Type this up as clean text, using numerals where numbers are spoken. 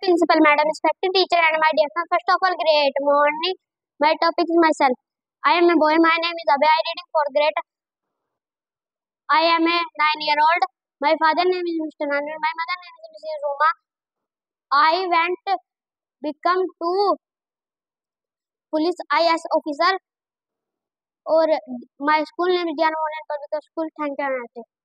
Principal Madam, respected teacher and my dear friends, first of all, great morning. My topic is myself. I am a boy. My name is Abhay. I reading for grade. I am a 9-year-old. My father name is Mr. Nandan. My mother name is Mrs. Roma. I went become to police IS officer. और my school name is Jana Modern Public School. Thank you.